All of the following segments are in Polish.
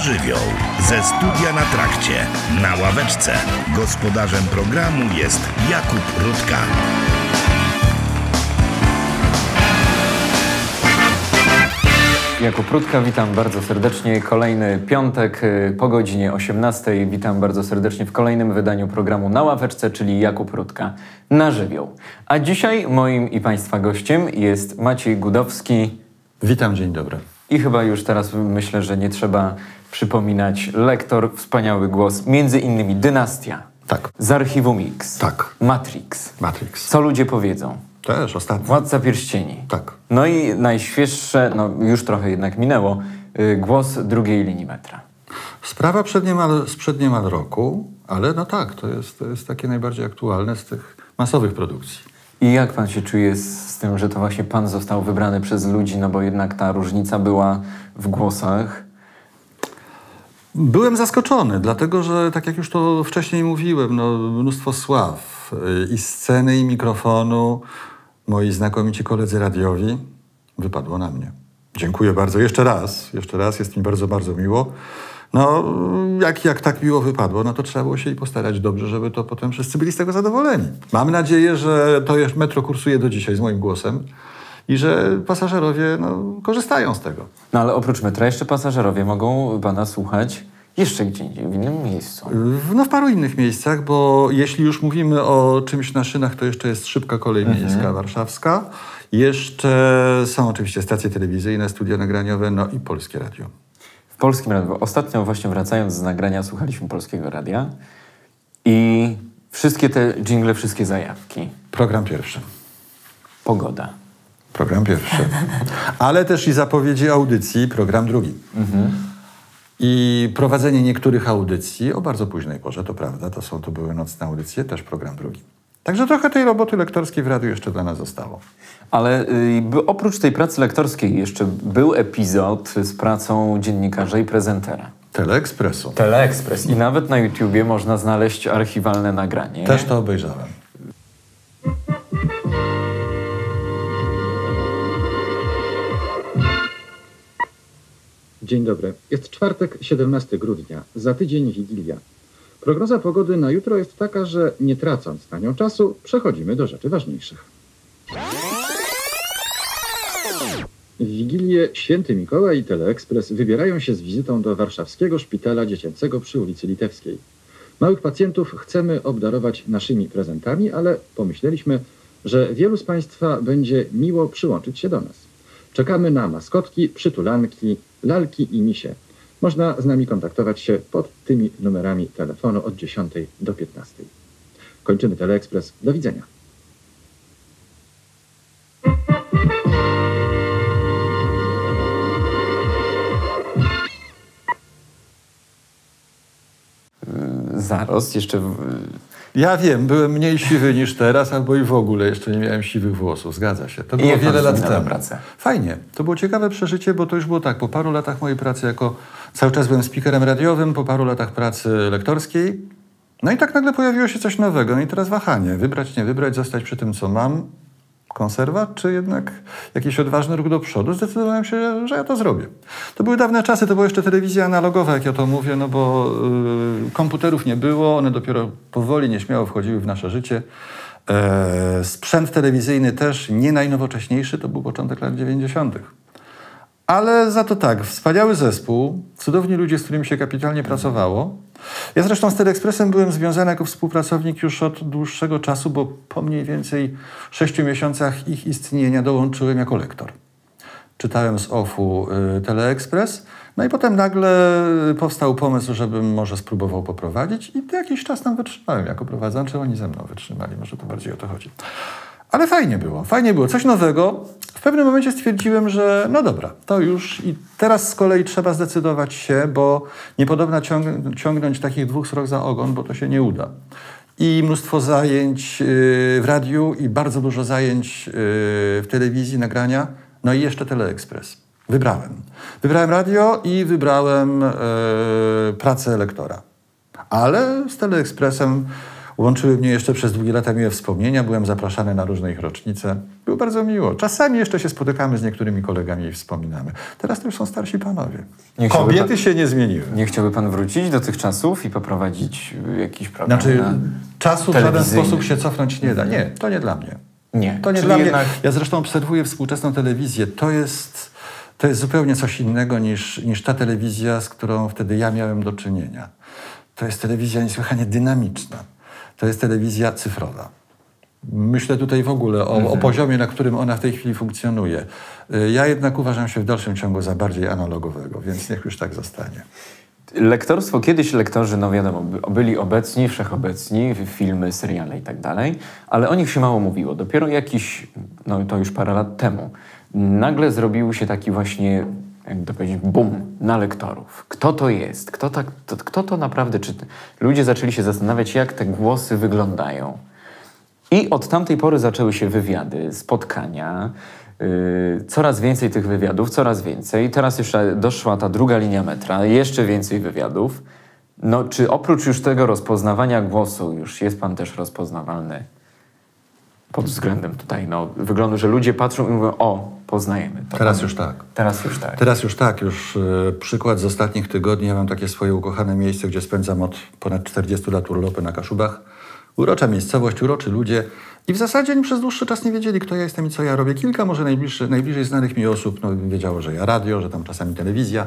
żywioł. Ze studia na trakcie, na ławeczce. Gospodarzem programu jest Jakub Rutka. Jakub Rutka, witam bardzo serdecznie. Kolejny piątek po godzinie 18. Witam bardzo serdecznie w kolejnym wydaniu programu Na ławeczce, czyli Jakub Rutka na żywioł. A dzisiaj moim i Państwa gościem jest Maciej Gudowski. Witam, dzień dobry. I chyba już teraz myślę, że nie trzeba przypominać. Lektor, wspaniały głos, między innymi Dynastia. Tak. Z Archiwum X. Tak. Matrix. Matrix. Co ludzie powiedzą. Też ostatnio. Władca Pierścieni. Tak. No i najświeższe, no już trochę jednak minęło, głos drugiej linii metra. Sprawa sprzed niemal roku, ale no tak, to jest takie najbardziej aktualne z tych masowych produkcji. I jak pan się czuje z tym, że to właśnie pan został wybrany przez ludzi, no bo jednak ta różnica była w głosach? Byłem zaskoczony, dlatego że tak jak już to wcześniej mówiłem, no, mnóstwo sław i sceny, i mikrofonu, moi znakomici koledzy radiowi, wypadło na mnie. Dziękuję bardzo. Jeszcze raz, jest mi bardzo, bardzo miło. No, jak tak miło wypadło, no to trzeba było się i postarać dobrze, żeby to potem wszyscy byli z tego zadowoleni. Mam nadzieję, że to metro kursuje do dzisiaj z moim głosem i że pasażerowie korzystają z tego. No ale oprócz metra jeszcze pasażerowie mogą pana słuchać jeszcze gdzie indziej, w innym miejscu. No w paru innych miejscach, bo jeśli już mówimy o czymś na szynach, to jeszcze jest szybka kolej miejska warszawska. Jeszcze są oczywiście stacje telewizyjne, studia nagraniowe, no i Polskie Radio. W Polskim Radiu. Ostatnio właśnie wracając z nagrania słuchaliśmy Polskiego Radia i wszystkie te dżingle, wszystkie zajawki. Program pierwszy. Pogoda. Program pierwszy. Ale też i zapowiedzi audycji, program drugi. I prowadzenie niektórych audycji o bardzo późnej porze, to prawda, to były nocne audycje, też program drugi. Także trochę tej roboty lektorskiej w radiu jeszcze dla nas zostało. Ale oprócz tej pracy lektorskiej jeszcze był epizod z pracą dziennikarza i prezentera. Teleekspresu. Teleekspres. I nawet na YouTubie można znaleźć archiwalne nagranie. Też to obejrzałem. Dzień dobry. Jest czwartek, 17 grudnia. Za tydzień Wigilia. Prognoza pogody na jutro jest taka, że nie tracąc na nią czasu, przechodzimy do rzeczy ważniejszych. W Wigilię Święty Mikołaj i Teleekspres wybierają się z wizytą do warszawskiego szpitala dziecięcego przy ulicy Litewskiej. Małych pacjentów chcemy obdarować naszymi prezentami, ale pomyśleliśmy, że wielu z Państwa będzie miło przyłączyć się do nas. Czekamy na maskotki, przytulanki, lalki i misie. Można z nami kontaktować się pod tymi numerami telefonu od 10 do 15. Kończymy Teleekspres. Do widzenia. Zaraz, jeszcze... Ja wiem, byłem mniej siwy niż teraz, albo i w ogóle jeszcze nie miałem siwych włosów. Zgadza się. To było wiele lat temu. Pracę. Fajnie. To było ciekawe przeżycie, bo to już było tak. Po paru latach mojej pracy cały czas byłem speakerem radiowym, po paru latach pracy lektorskiej. No i tak nagle pojawiło się coś nowego. No i teraz wahanie. Wybrać, nie wybrać, zostać przy tym, co mam. Konserwat, czy jednak jakiś odważny ruch do przodu? Zdecydowałem się, że ja to zrobię. To były dawne czasy, to była jeszcze telewizja analogowa, jak ja to mówię, no bo komputerów nie było, one dopiero powoli, nieśmiało wchodziły w nasze życie. Sprzęt telewizyjny też nie najnowocześniejszy, to był początek lat 90. Ale za to tak, wspaniały zespół, cudowni ludzie, z którymi się kapitalnie pracowało. Ja zresztą z Teleekspresem byłem związany jako współpracownik już od dłuższego czasu, bo po mniej więcej 6 miesiącach ich istnienia dołączyłem jako lektor. Czytałem z OFU Teleekspres, no i potem nagle powstał pomysł, żebym może spróbował poprowadzić i jakiś czas tam wytrzymałem jako prowadzący, oni ze mną wytrzymali, może to bardziej o to chodzi. Ale fajnie było, coś nowego. W pewnym momencie stwierdziłem, że no dobra, to już i teraz z kolei trzeba zdecydować się, bo niepodobna ciągnąć takich 2 srok za ogon, bo to się nie uda. I mnóstwo zajęć w radiu i bardzo dużo zajęć w telewizji, nagrania, no i jeszcze Teleekspres. Wybrałem radio i wybrałem pracę lektora. Ale z Teleekspresem łączyły mnie jeszcze przez długie lata miłe wspomnienia. Byłem zapraszany na różne ich rocznice. Było bardzo miło. Czasami jeszcze się spotykamy z niektórymi kolegami i wspominamy. Teraz to już są starsi panowie. Kobiety się nie zmieniły. Nie chciałby pan wrócić do tych czasów i poprowadzić jakiś program? Znaczy, czasu w żaden sposób się cofnąć nie da. Nie, to nie dla mnie. Nie. To nie dla mnie. Ja zresztą obserwuję współczesną telewizję. To jest zupełnie coś innego niż ta telewizja, z którą wtedy ja miałem do czynienia. To jest telewizja niesłychanie dynamiczna. To jest telewizja cyfrowa. Myślę tutaj w ogóle o poziomie, na którym ona w tej chwili funkcjonuje. Ja jednak uważam się w dalszym ciągu za bardziej analogowego, więc niech już tak zostanie. Lektorstwo, kiedyś lektorzy, no wiadomo, byli obecni, wszechobecni, filmy, seriale i tak dalej, ale o nich się mało mówiło. Dopiero jakiś, no to już parę lat temu, nagle zrobił się taki właśnie, jakby to powiedzieć, boom na lektorów. Kto to jest? Kto to naprawdę czyta? Ludzie zaczęli się zastanawiać, jak te głosy wyglądają. I od tamtej pory zaczęły się wywiady, spotkania, coraz więcej tych wywiadów, coraz więcej. Teraz jeszcze doszła ta druga linia metra, jeszcze więcej wywiadów. No, czy oprócz już tego rozpoznawania głosu, już jest pan też rozpoznawalny pod względem tutaj, no, wyglądu, że ludzie patrzą i mówią, o, poznajemy to. Teraz już tak. Teraz już tak. Teraz już tak. Już przykład z ostatnich tygodni. Ja mam takie swoje ukochane miejsce, gdzie spędzam od ponad 40 lat urlopy na Kaszubach. Urocza miejscowość, uroczy ludzie. I w zasadzie oni przez dłuższy czas nie wiedzieli, kto ja jestem i co ja robię. Kilka może najbliżej znanych mi osób wiedziało, że ja radio, że tam czasami telewizja.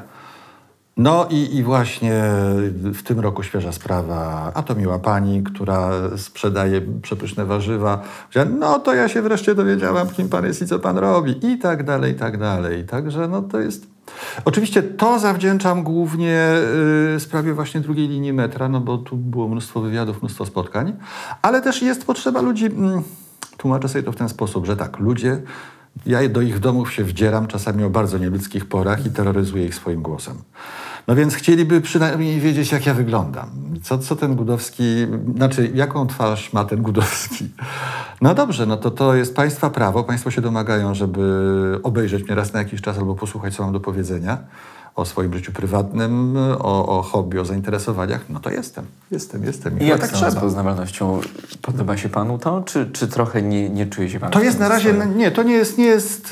No i właśnie w tym roku świeża sprawa, a to miła pani, która sprzedaje przepyszne warzywa. No to ja się wreszcie dowiedziałam, kim pan jest i co pan robi. I tak dalej, i tak dalej. Także no to jest... Oczywiście to zawdzięczam głównie sprawie właśnie drugiej linii metra, no bo tu było mnóstwo wywiadów, mnóstwo spotkań, ale też jest potrzeba ludzi, tłumaczę sobie to w ten sposób, że tak, ludzie, ja do ich domów się wdzieram czasami o bardzo nieludzkich porach i terroryzuję ich swoim głosem. No więc chcieliby przynajmniej wiedzieć, jak ja wyglądam. Co ten Gudowski, znaczy jaką twarz ma ten Gudowski. No dobrze, no to jest państwa prawo. Państwo się domagają, żeby obejrzeć mnie raz na jakiś czas albo posłuchać, co mam do powiedzenia o swoim życiu prywatnym, o hobby, o zainteresowaniach. No to jestem. I jak tak z rozpoznawalnością? Podoba się panu to, czy trochę nie czuje się pan? To jest na razie, nie, to nie jest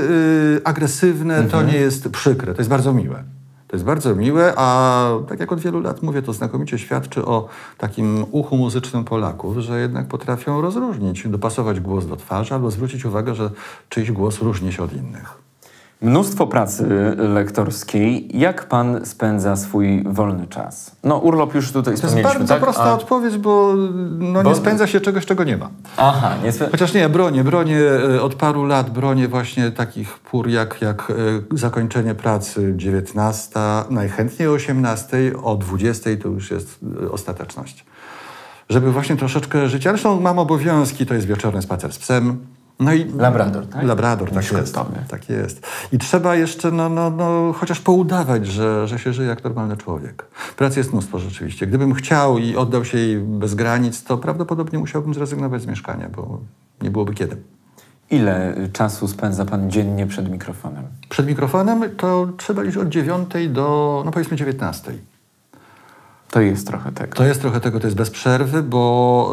agresywne, to nie jest przykre, to jest bardzo miłe. To jest bardzo miłe, a tak jak od wielu lat mówię, to znakomicie świadczy o takim uchu muzycznym Polaków, że jednak potrafią rozróżnić, dopasować głos do twarzy albo zwrócić uwagę, że czyjś głos różni się od innych. Mnóstwo pracy lektorskiej. Jak pan spędza swój wolny czas? No urlop już tutaj wspomnieliśmy, tak? To jest bardzo prosta odpowiedź, bo nie spędza się czegoś, czego nie ma. Aha, Chociaż nie, bronię od paru lat bronię właśnie takich pór jak zakończenie pracy 19, najchętniej o 18, o 20 to już jest ostateczność. Żeby właśnie troszeczkę żyć, ale zresztą mam obowiązki, to jest wieczorny spacer z psem. No i Labrador, tak? Labrador, tak jest. Tak jest. I trzeba jeszcze chociaż poudawać, że się żyje jak normalny człowiek. Pracy jest mnóstwo rzeczywiście. Gdybym chciał i oddał się jej bez granic, to prawdopodobnie musiałbym zrezygnować z mieszkania, bo nie byłoby kiedy. Ile czasu spędza pan dziennie przed mikrofonem? Przed mikrofonem to trzeba liczyć od 9 do, powiedzmy 19. To jest trochę tego. To jest trochę tego, to jest bez przerwy, bo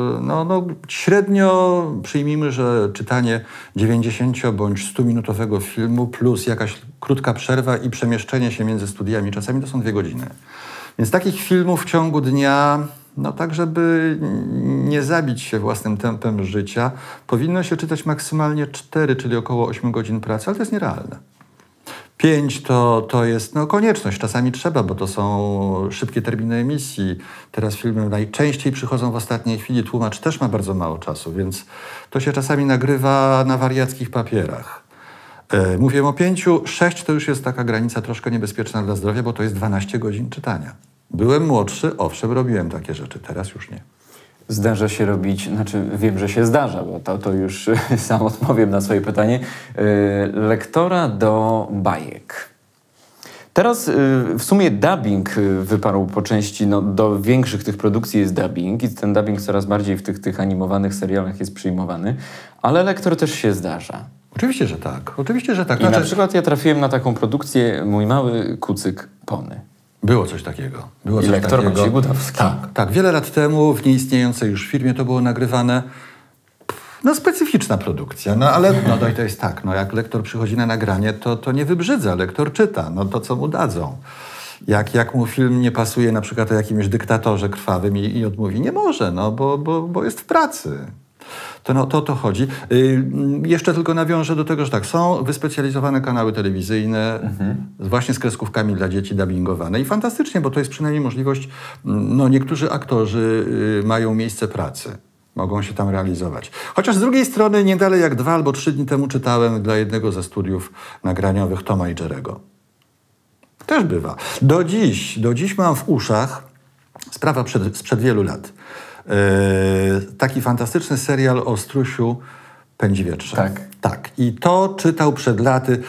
średnio przyjmijmy, że czytanie 90 bądź 100-minutowego filmu plus jakaś krótka przerwa i przemieszczenie się między studiami, czasami to są 2 godziny. Więc takich filmów w ciągu dnia, tak żeby nie zabić się własnym tempem życia, powinno się czytać maksymalnie 4, czyli około 8 godzin pracy, ale to jest nierealne. 5 to jest konieczność, czasami trzeba, bo to są szybkie terminy emisji. Teraz filmy najczęściej przychodzą w ostatniej chwili, tłumacz też ma bardzo mało czasu, więc to się czasami nagrywa na wariackich papierach. Mówię o 5, 6 to już jest taka granica troszkę niebezpieczna dla zdrowia, bo to jest 12 godzin czytania. Byłem młodszy, owszem, robiłem takie rzeczy, teraz już nie. Zdarza się robić, wiem, że się zdarza, bo to już sam odpowiem na swoje pytanie, lektora do bajek. Teraz w sumie dubbing wyparł po części, do większych tych produkcji jest dubbing i ten dubbing coraz bardziej w tych animowanych serialach jest przyjmowany, ale lektor też się zdarza. Oczywiście, że tak. Oczywiście, że tak. I na przykład ja trafiłem na taką produkcję Mój mały kucyk Pony. Było coś takiego. I lektor Maciej Gudowski. Tak. Wiele lat temu w nieistniejącej już firmie to było nagrywane. No specyficzna produkcja, no ale no, to jest tak, no jak lektor przychodzi na nagranie, to nie wybrzydza, lektor czyta, no to co mu dadzą. Jak mu film nie pasuje na przykład o jakimś dyktatorze krwawym i odmówi, nie może, no bo jest w pracy. To chodzi. Jeszcze tylko nawiążę do tego, że tak, są wyspecjalizowane kanały telewizyjne, właśnie z kreskówkami dla dzieci dubbingowane. I fantastycznie, bo to jest przynajmniej możliwość, no niektórzy aktorzy mają miejsce pracy. Mogą się tam realizować. Chociaż z drugiej strony, nie dalej jak 2 albo 3 dni temu czytałem dla jednego ze studiów nagraniowych Toma i Jerry'ego. Też bywa. Do dziś mam w uszach, sprawa sprzed wielu lat, taki fantastyczny serial o strusiu Pędźwietrze. Tak. I to czytał przed laty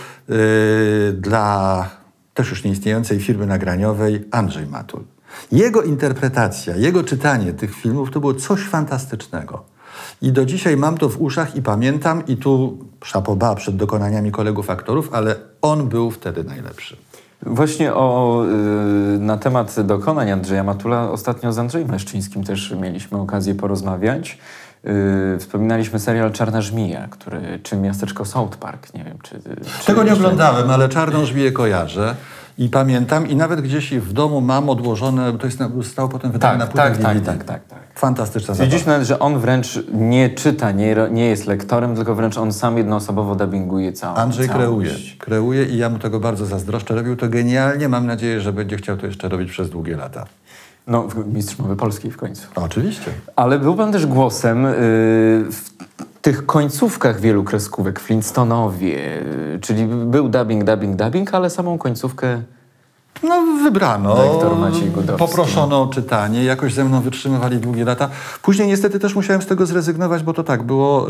dla też już nieistniejącej firmy nagraniowej Andrzej Matul. Jego interpretacja, jego czytanie tych filmów to było coś fantastycznego. I do dzisiaj mam to w uszach i pamiętam, i tu chapeau bas przed dokonaniami kolegów aktorów, ale on był wtedy najlepszy. Właśnie na temat dokonań Andrzeja Matula ostatnio z Andrzejem Leszczyńskim też mieliśmy okazję porozmawiać. Wspominaliśmy serial Czarna Żmija, czy miasteczko South Park, nie wiem, czy tego nie oglądałem, ale Czarną Żmiję kojarzę i pamiętam i nawet gdzieś w domu mam odłożone, to zostało potem wydane na płytach DVD. Tak. Fantastyczna zabawa. Widzisz nawet, że on wręcz nie czyta, nie jest lektorem, tylko wręcz on sam jednoosobowo dubbinguje całą Andrzej kreuje i ja mu tego bardzo zazdroszczę. Robił to genialnie. Mam nadzieję, że będzie chciał to jeszcze robić przez długie lata. No, mistrz mowy polskiej w końcu. No, oczywiście. Ale był pan też głosem w tych końcówkach wielu kreskówek, Flintstonowie, czyli był dubbing, ale samą końcówkę no, wybrano, lektor Maciej Gudowski. Poproszono o czytanie, jakoś ze mną wytrzymywali długie lata. Później niestety też musiałem z tego zrezygnować, bo to tak było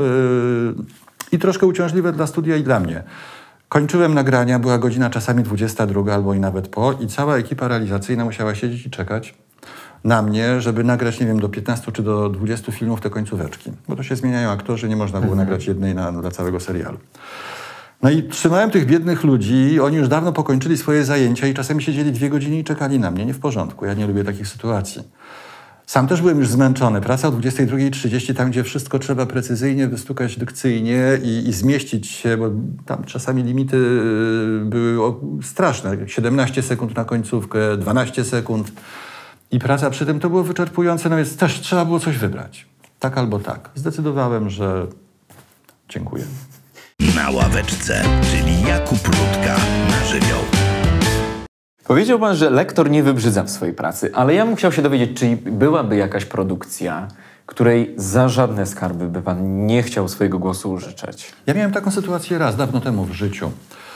i troszkę uciążliwe dla studia i dla mnie. Kończyłem nagrania, była godzina czasami 22 albo i nawet po i cała ekipa realizacyjna musiała siedzieć i czekać na mnie, żeby nagrać, nie wiem, do 15 czy do 20 filmów te końcóweczki. Bo to się zmieniają aktorzy, nie można było nagrać jednej dla całego serialu. No i trzymałem tych biednych ludzi, oni już dawno pokończyli swoje zajęcia i czasami siedzieli 2 godziny i czekali na mnie. Nie w porządku, ja nie lubię takich sytuacji. Sam też byłem już zmęczony. Praca o 22:30, tam gdzie wszystko trzeba precyzyjnie wystukać dykcyjnie i zmieścić się, bo tam czasami limity były straszne. 17 sekund na końcówkę, 12 sekund. I praca przy tym to było wyczerpujące, no więc też trzeba było coś wybrać. Tak albo tak. Zdecydowałem, że dziękuję. Na ławeczce, czyli Jakub Rutka na żywioł. Powiedział pan, że lektor nie wybrzydza w swojej pracy, ale ja bym chciał się dowiedzieć, czy byłaby jakaś produkcja, której za żadne skarby by pan nie chciał swojego głosu użyczać? Ja miałem taką sytuację raz, dawno temu w życiu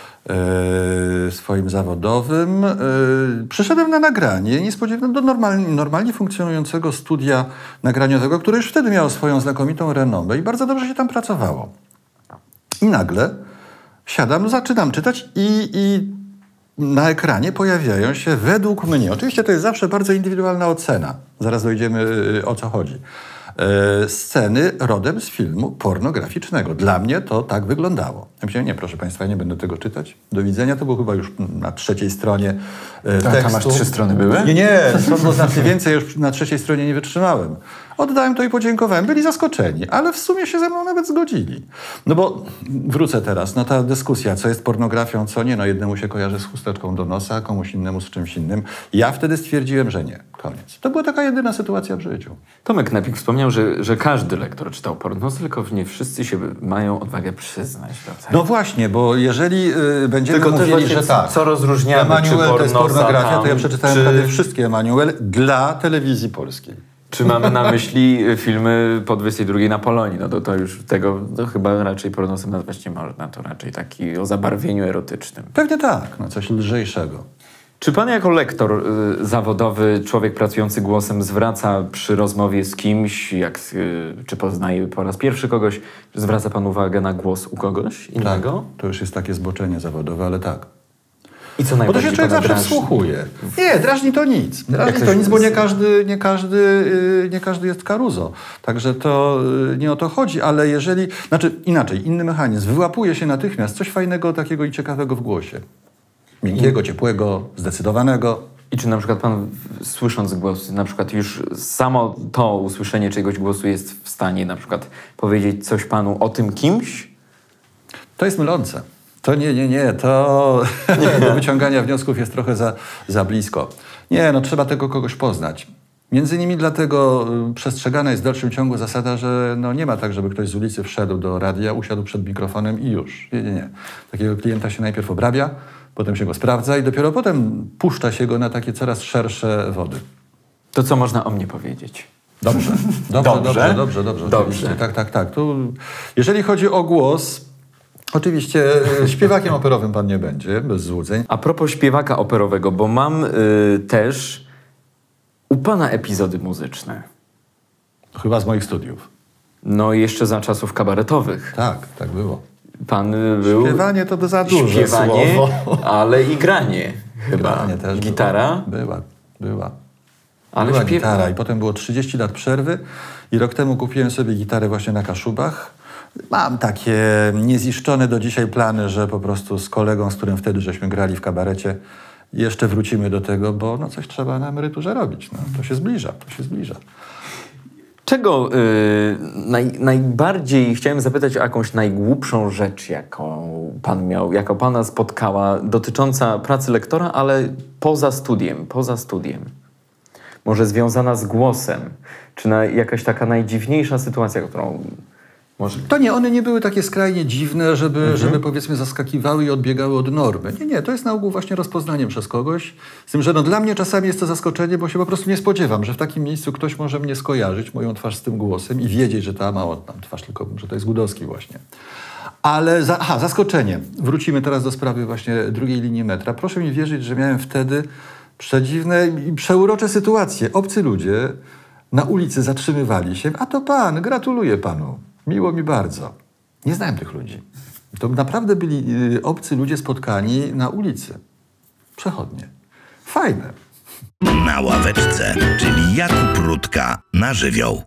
swoim zawodowym. Przyszedłem na nagranie niespodziewanie do normalnie funkcjonującego studia nagraniowego, które już wtedy miało swoją znakomitą renomę i bardzo dobrze się tam pracowało. I nagle siadam, zaczynam czytać i na ekranie pojawiają się według mnie, oczywiście to jest zawsze bardzo indywidualna ocena, zaraz dojdziemy o co chodzi, sceny rodem z filmu pornograficznego. Dla mnie to tak wyglądało. Ja myślałem, nie, proszę państwa, nie będę tego czytać. Do widzenia. To było chyba już na 3. stronie tekstu. Tam aż 3 strony były? Nie, to było znacznie więcej. Już na 3. stronie nie wytrzymałem. Oddałem to i podziękowałem. Byli zaskoczeni, ale w sumie się ze mną nawet zgodzili. No bo wrócę teraz. No ta dyskusja, co jest pornografią, co nie. No jednemu się kojarzy z chusteczką do nosa, komuś innemu z czymś innym. Ja wtedy stwierdziłem, że nie. Koniec. To była taka jedyna sytuacja w życiu. Tomek Knapik wspomniał, że każdy lektor czytał porno, tylko nie wszyscy się mają odwagę przyznać do tego. No właśnie, bo jeżeli będziemy tylko mówili, że tak, co rozróżniamy, Emanuel czy to jest pornografia, to ja przeczytałem prawie wszystkie Emanuel dla telewizji polskiej. Czy mamy na myśli filmy po 22 na Polonii? No to już tego chyba raczej pornosem nazwać nie można. To raczej taki o zabarwieniu erotycznym. Pewnie tak, no coś lżejszego. Czy pan jako lektor zawodowy, człowiek pracujący głosem zwraca przy rozmowie z kimś, czy poznaje po raz pierwszy kogoś, zwraca pan uwagę na głos u kogoś innego? Tak, to już jest takie zboczenie zawodowe, ale tak. I co bo to się człowiek zawsze drażni? wsłuchuje. Nie, drażni to nic. Drażni to nic, bo nie każdy jest Caruso. Także to nie o to chodzi, ale jeżeli... Znaczy inaczej, inny mechanizm. Wyłapuje się natychmiast coś fajnego, takiego i ciekawego w głosie. Miękkiego, ciepłego, zdecydowanego. I czy na przykład pan, słysząc głos, na przykład już samo to usłyszenie czyjegoś głosu jest w stanie na przykład powiedzieć coś panu o tym kimś? To jest mylące. To nie. To do wyciągania wniosków jest trochę za blisko. Nie, no trzeba tego kogoś poznać. Między innymi dlatego przestrzegana jest w dalszym ciągu zasada, że no nie ma tak, żeby ktoś z ulicy wszedł do radia, usiadł przed mikrofonem i już. Nie. Takiego klienta się najpierw obrabia, potem się go sprawdza i dopiero potem puszcza się go na takie coraz szersze wody. To co można o mnie powiedzieć? Dobrze. Oczywiście. Tak. Tu, jeżeli chodzi o głos, oczywiście śpiewakiem operowym pan nie będzie, bez złudzeń. A propos śpiewaka operowego, bo mam też u pana epizody muzyczne. Chyba z moich studiów. No jeszcze za czasów kabaretowych. Tak było. Pan był... Śpiewanie to by za duże Śpiewanie, słowo. ale i granie chyba. Granie też Gitara? Była. Ale Była śpiewa. gitara i potem było 30 lat przerwy i rok temu kupiłem sobie gitarę właśnie na Kaszubach. Mam takie nieziszczone do dzisiaj plany, że po prostu z kolegą, z którym wtedy żeśmy grali w kabarecie, jeszcze wrócimy do tego, bo no coś trzeba na emeryturze robić. No, to się zbliża. Czego najbardziej chciałem zapytać o jakąś najgłupszą rzecz, jaką pan miał, jaka pana spotkała, dotycząca pracy lektora, ale poza studiem. Może związana z głosem, czy jakaś taka najdziwniejsza sytuacja, którą może... To nie, one nie były takie skrajnie dziwne, żeby powiedzmy zaskakiwały i odbiegały od normy. Nie, to jest na ogół właśnie rozpoznaniem przez kogoś. Z tym, że no, dla mnie czasami jest to zaskoczenie, bo się po prostu nie spodziewam, że w takim miejscu ktoś może mnie skojarzyć, moją twarz z tym głosem i wiedzieć, że ta mała tam twarz, tylko że to jest Gudowski właśnie. Ale, zaskoczenie. Wrócimy teraz do sprawy właśnie drugiej linii metra. Proszę mi wierzyć, że miałem wtedy przedziwne i przeurocze sytuacje. Obcy ludzie na ulicy zatrzymywali się. A to pan, gratuluję panu. Miło mi bardzo. Nie znałem tych ludzi. To naprawdę byli obcy ludzie spotkani na ulicy. Przechodnie. Fajne. Na ławeczce, czyli Jakub Rutka na żywioł.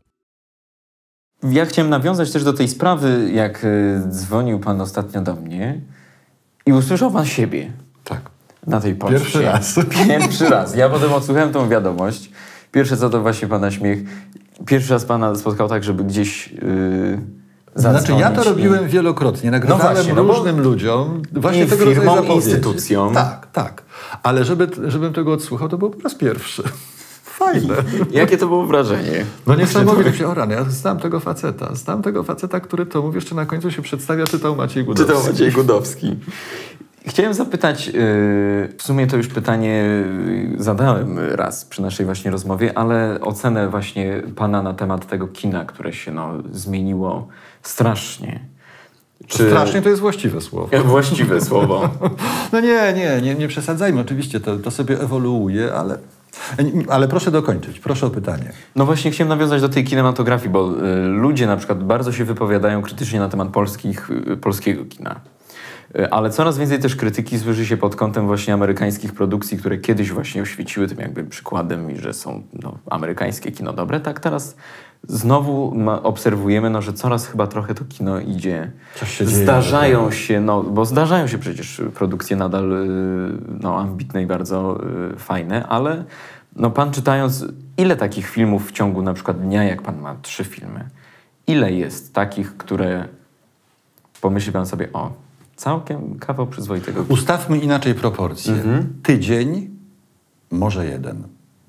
Ja chciałem nawiązać też do tej sprawy, jak dzwonił pan ostatnio do mnie i usłyszał pan siebie. Tak. Na tej poczcie. Pierwszy raz. Ja potem odsłuchałem tą wiadomość. Pierwsze co to właśnie pana śmiech. Pierwszy raz pana spotkał tak, żeby gdzieś zadzwonić. Znaczy ja to robiłem wielokrotnie. Nagrywałem różnym ludziom właśnie tego rodzaju firmom, zapowiedzi. instytucjom. Tak. Ale żebym tego odsłuchał, to był po raz pierwszy. Fajne. Jakie to było wrażenie? No niesamowite. O rany, ja znam tego faceta, który to mówi, jeszcze na końcu się przedstawia, czytał Maciej Gudowski. Chciałem zapytać, w sumie to już pytanie zadałem raz przy naszej właśnie rozmowie, ale ocenę właśnie pana na temat tego kina, które się zmieniło strasznie. Strasznie to jest właściwe słowo. Właściwe słowo. No nie przesadzajmy. Oczywiście to sobie ewoluuje, ale proszę dokończyć. Proszę o pytanie. No właśnie chciałem nawiązać do tej kinematografii, bo ludzie na przykład bardzo się wypowiadają krytycznie na temat polskiego kina. Ale coraz więcej też krytyki słyszy się pod kątem właśnie amerykańskich produkcji, które kiedyś właśnie oświeciły tym jakby przykładem i że są amerykańskie kino dobre. Tak teraz znowu obserwujemy, że coraz chyba trochę to kino idzie. Coś się dzieje. Bo zdarzają się przecież produkcje nadal ambitne i bardzo fajne, ale pan czytając, ile takich filmów w ciągu na przykład dnia, jak pan ma 3 filmy, ile jest takich, które pomyśli pan sobie, całkiem kawał przyzwoitego. Ustawmy inaczej proporcje. Tydzień, może 1.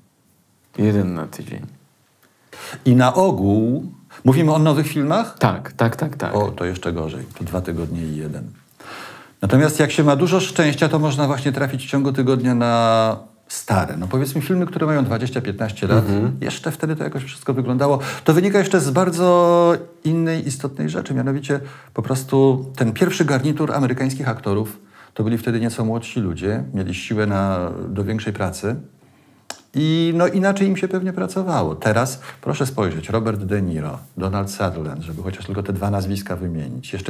1 na tydzień. I na ogół... Mówimy o nowych filmach? Tak. O, to jeszcze gorzej. To 2 tygodnie i 1. Natomiast jak się ma dużo szczęścia, to można właśnie trafić w ciągu tygodnia na stare. Powiedzmy filmy, które mają 20-15 lat. Jeszcze wtedy to jakoś wszystko wyglądało. To wynika jeszcze z bardzo innej istotnej rzeczy. Mianowicie po prostu ten pierwszy garnitur amerykańskich aktorów to byli wtedy nieco młodsi ludzie. Mieli siłę do większej pracy. I inaczej im się pewnie pracowało. Teraz proszę spojrzeć. Robert De Niro, Donald Sutherland, żeby chociaż tylko te 2 nazwiska wymienić. Jeszcze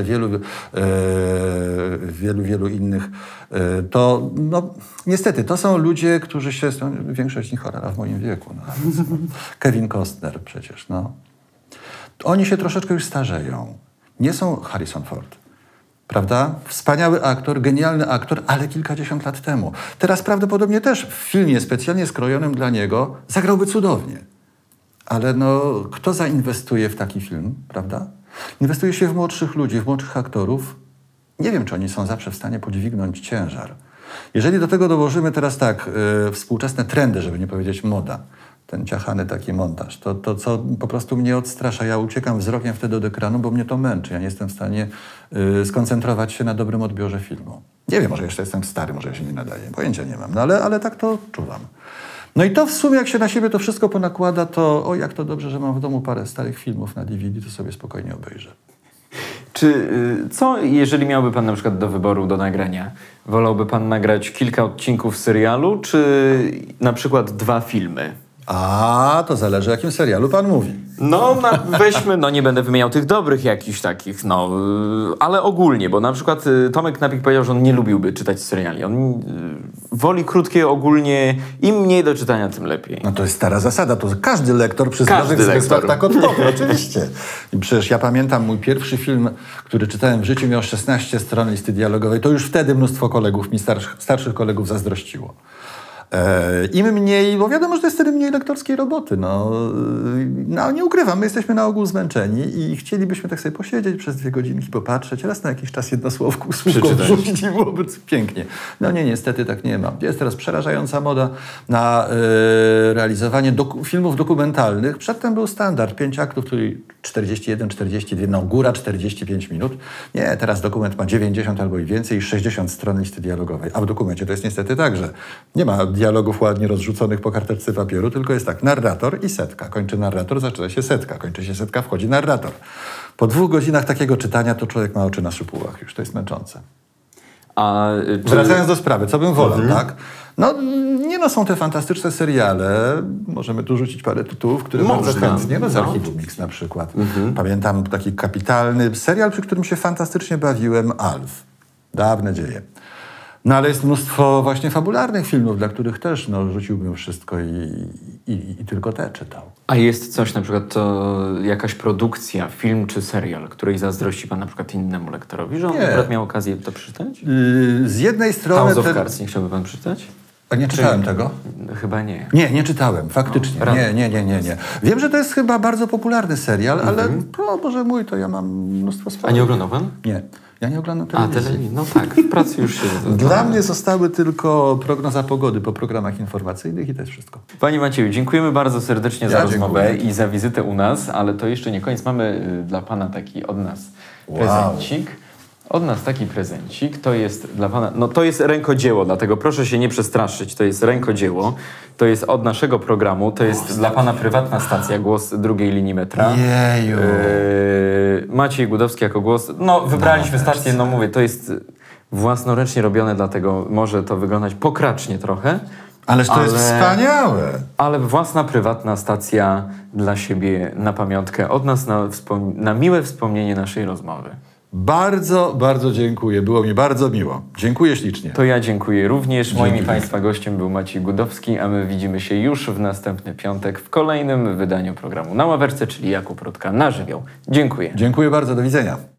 wielu innych. To niestety, to są ludzie, którzy się... Większość z nich chora w moim wieku. Kevin Costner przecież. Oni się troszeczkę już starzeją. Nie są Harrison Ford. Prawda? Wspaniały aktor, genialny aktor, ale kilkadziesiąt lat temu. Teraz prawdopodobnie też w filmie specjalnie skrojonym dla niego zagrałby cudownie. Ale no, kto zainwestuje w taki film, prawda? Inwestuje się w młodszych ludzi, w młodszych aktorów. Nie wiem, czy oni są zawsze w stanie podźwignąć ciężar. Jeżeli do tego dołożymy teraz tak, współczesne trendy, żeby nie powiedzieć moda, ten ciachany taki montaż, to co po prostu mnie odstrasza. Ja uciekam wzrokiem wtedy od ekranu, bo mnie to męczy. Ja nie jestem w stanie skoncentrować się na dobrym odbiorze filmu. Nie wiem, może jeszcze jestem stary, może ja się nie nadaję. Pojęcia nie mam, no ale tak to czuwam. No i to w sumie, jak się na siebie to wszystko ponakłada, to jak to dobrze, że mam w domu parę starych filmów na DVD, to sobie spokojnie obejrzę. Co, jeżeli miałby pan na przykład do wyboru, do nagrania? Wolałby pan nagrać kilka odcinków serialu, czy na przykład 2 filmy? A, to zależy, o jakim serialu pan mówi. No, weźmy, nie będę wymieniał tych dobrych jakichś takich, ale ogólnie, bo na przykład Tomek Knapik powiedział, że on nie lubiłby czytać seriali. On woli krótkie, ogólnie, im mniej do czytania, tym lepiej. No to jest stara zasada, to każdy lektor przy zdrowych zmysłach tak odpowie, oczywiście. I przecież ja pamiętam mój pierwszy film, który czytałem w życiu, miał 16 stron listy dialogowej, to już wtedy mnóstwo kolegów, starszych kolegów zazdrościło. Im mniej, bo wiadomo, że to jest wtedy mniej lektorskiej roboty. No nie ukrywam, my jesteśmy na ogół zmęczeni i chcielibyśmy tak sobie posiedzieć przez 2 godzinki, popatrzeć, raz na jakiś czas jedno słówko wrzucić i byłoby pięknie. No nie, niestety tak nie ma. Jest teraz przerażająca moda na realizowanie filmów dokumentalnych. Przedtem był standard 5 aktów, czyli 41, 42, góra 45 minut. Nie, teraz dokument ma 90 albo i więcej i 60 stron listy dialogowej. A w dokumencie to jest niestety tak, że nie ma dialogów ładnie rozrzuconych po karteczce papieru, tylko jest tak, narrator i setka. Kończy narrator, zaczyna się setka. Kończy się setka, wchodzi narrator. Po 2 godzinach takiego czytania to człowiek ma oczy na szypułach już. To jest męczące. Wracając do sprawy, co bym wolał, tak? Są te fantastyczne seriale. Możemy tu rzucić parę tytułów, które bardzo chętnie. Z Archiwum Mix na przykład. Pamiętam taki kapitalny serial, przy którym się fantastycznie bawiłem, Alf. Dawne dzieje. No ale jest mnóstwo właśnie fabularnych filmów, dla których też rzuciłbym wszystko i tylko te czytał. A jest coś, na przykład jakaś produkcja, film czy serial, której zazdrości pan na przykład innemu lektorowi, że on akurat miał okazję to przeczytać? Z jednej strony... House of Cards nie chciałby pan przeczytać? A nie czytałem tego? Chyba nie. Nie czytałem, faktycznie. Nie. Wiem, że to jest chyba bardzo popularny serial, ale Boże mój, to ja mam mnóstwo spraw. A nie oglądał pan? Nie. Ja nie oglądam telewizji. No tak, w pracy już się... Dla mnie zostały tylko prognoza pogody po programach informacyjnych i to jest wszystko. Panie Macieju, dziękujemy bardzo serdecznie za rozmowę i za wizytę u nas, ale to jeszcze nie koniec. Mamy dla pana taki od nas prezencik. Od nas taki prezencik, to jest dla pana, to jest rękodzieło, dlatego proszę się nie przestraszyć, to jest rękodzieło, to jest od naszego programu, to jest dla pana prywatna stacja, głos drugiej linii metra. Jeju. Maciej Gudowski jako głos, wybraliśmy stację, mówię, to jest własnoręcznie robione, dlatego może to wyglądać pokracznie trochę. Ależ to jest wspaniałe. Ale własna, prywatna stacja dla siebie na pamiątkę, od nas na miłe wspomnienie naszej rozmowy. Bardzo, bardzo dziękuję. Było mi bardzo miło. Dziękuję ślicznie. To ja dziękuję również. Moim i państwa gościem był Maciej Gudowski, a my widzimy się już w następny piątek w kolejnym wydaniu programu Na Ławeczce, czyli Jakub Rutka na żywioł. Dziękuję. Dziękuję bardzo. Do widzenia.